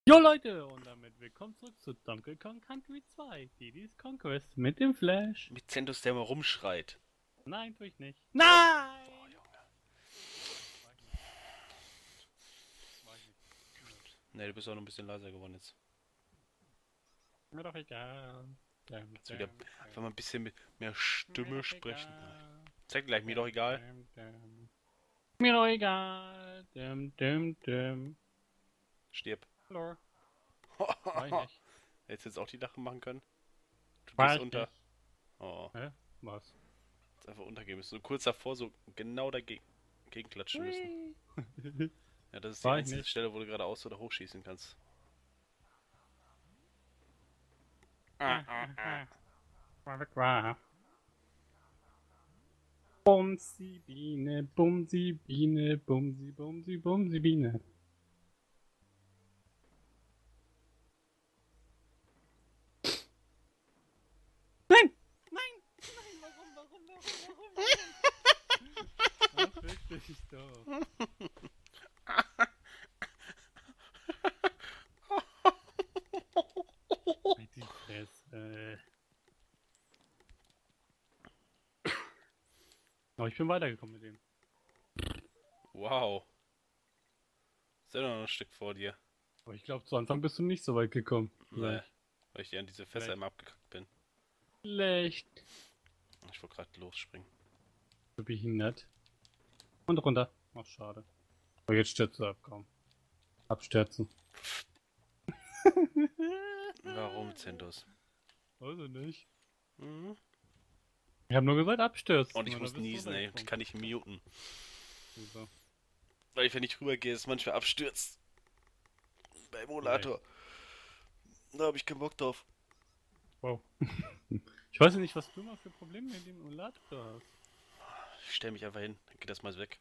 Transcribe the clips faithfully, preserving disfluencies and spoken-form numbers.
Jo Leute, und damit willkommen zurück zu Donkey Kong Country zwei, Diddy's Conquest mit dem Flash. Mit Zentus, der mal rumschreit. Nein, tue ich nicht. Boah, Nein! boah, Junge. Das war ich nicht. Das war ich nicht. Ne, du bist auch noch ein bisschen leiser geworden jetzt. Mir doch egal. Däm, Kannst du wieder däm, einfach mal ein däm. bisschen mit mehr Mir Stimme doch sprechen. egal. Zeig gleich, mir doch Däm, egal. däm, däm. Mir doch egal. Däm, däm, däm. Stirb. Hallo. War ich nicht. Hättest jetzt auch die Lache machen können? Du War gehst ich unter. nicht. Oh, Hä? Was? jetzt einfach untergehen müssen. So kurz davor, so genau dagegen klatschen müssen. Hui. Ja, das ist die War ich einzige nicht. Stelle, wo du geradeaus oder hochschießen kannst. Ah, ah, ah. War weg, war. Bumsi Biene, Bumsi Biene, Bumsi, Bumsi, Bumsi Biene. Nein! Nein! Nein! Warum, warum, warum, warum, warum? Ach, wirklich doch. Halt die Fresse. Aber ich bin weitergekommen mit dem. Wow. Ist ja noch ein Stück vor dir. Aber ich glaube, zu Anfang bist du nicht so weit gekommen. Nee, Vielleicht. weil ich dir an diese Fässer Vielleicht. immer abgekackt bin. Vielleicht. Ich wollte gerade losspringen. So behindert. Und runter. Ach, schade. Aber jetzt stürzt du ab, kaum. Abstürzen. Warum, Zentus? Weiß ich nicht. Mhm. Ich habe nur gesagt, abstürzen. Und ich oder muss bist du niesen, ey. Ich runtergesprungen? kann nicht muten. Super. Weil ich, wenn ich rübergehe, es manchmal abstürzt. Beim Emulator. Da habe ich keinen Bock drauf. Wow. Ich weiß ja nicht, was du mal für Probleme mit dem Emulator hast. Ich stell mich einfach hin, dann geht das mal weg.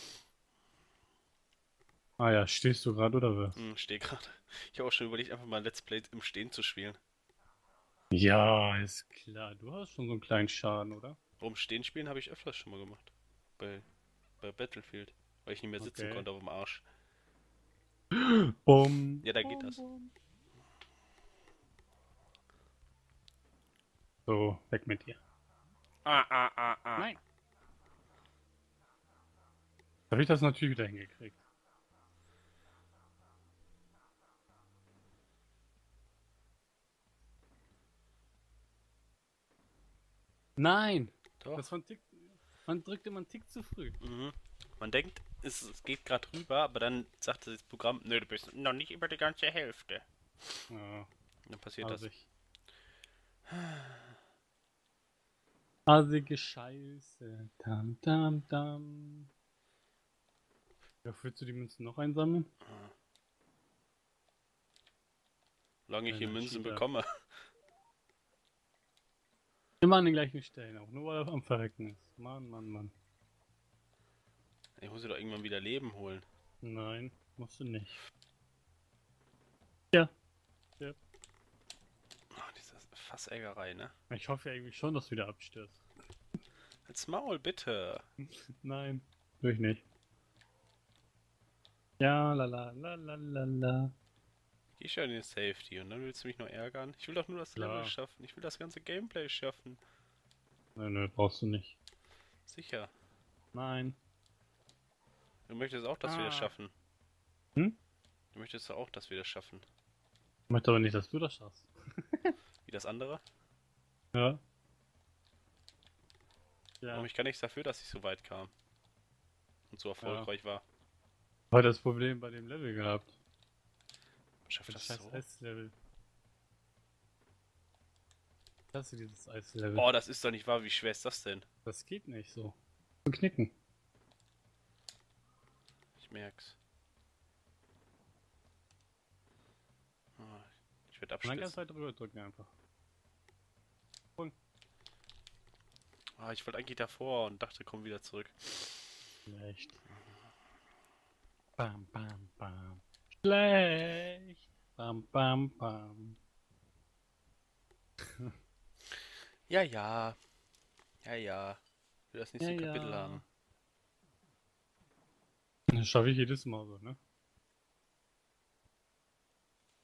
Ah ja, stehst du gerade oder was? Hm, steh gerade. Ich habe auch schon überlegt, einfach mal ein Let's Play im Stehen zu spielen. Ja, ist klar. Du hast schon so einen kleinen Schaden, oder? Warum Stehen spielen habe ich öfters schon mal gemacht. Bei, bei Battlefield. Weil ich nicht mehr sitzen Okay. konnte auf dem Arsch. Bumm. Ja, da geht Bum, das. bum. So, weg mit dir. Ah, ah, ah, ah. Nein. Habe ich das natürlich wieder hingekriegt. Nein. Doch. Das war ein Tick. Man drückt immer einen Tick zu früh. Mhm. Man denkt, es, es geht gerade rüber, aber dann sagt das Programm, nö, du bist noch nicht über die ganze Hälfte. Ja, Dann passiert das. assig. Assige Scheiße. Tam, tam, tam. Ja, willst du die Münzen noch einsammeln? Solange ich hier Kleiner Münzen Cheater. bekomme. Immer an den gleichen Stellen auch, nur weil er am Verrecken ist. Mann, Mann, Mann. Ich muss dir doch irgendwann wieder Leben holen. Nein, musst du nicht. Ja. Ja. Oh, diese Fassägerei, ne? Ich hoffe ja irgendwie schon, dass du wieder abstürzt. Als Maul, bitte. Nein, durch nicht. Ja, la la la la la la. Geh schon in den Safety und dann willst du mich noch ärgern? Ich will doch nur das Klar. Level schaffen. Ich will das ganze Gameplay schaffen. Nein, nein, brauchst du nicht. Sicher. Nein. Du möchtest auch, dass wir das Ah. schaffen. Hm? Du möchtest auch, dass wir das schaffen. Ich möchte aber nicht, dass du das schaffst. Wie das andere? Ja. Ja. Warum ich kann nichts dafür, dass ich so weit kam. Und so erfolgreich war. Heute das Problem bei dem Level gehabt. Schafft Das das scheiß so? Eislevel. Ich hasse dieses Eislevel. Oh, das ist doch nicht wahr. Wie schwer ist das denn? Das geht nicht so. Zu knicken. Ich merk's. Oh, ich werde Und dann ganz abstürzen. weit drüber drücken einfach. Ah, ich wollte eigentlich davor und dachte, komm wieder zurück. Schlecht. Bam, bam, bam. Schlecht. Bam, bam, bam. Ja, ja. Ja, ja. Ich will das nächste Ja, Kapitel ja. haben. Das schaffe ich jedes Mal so, ne?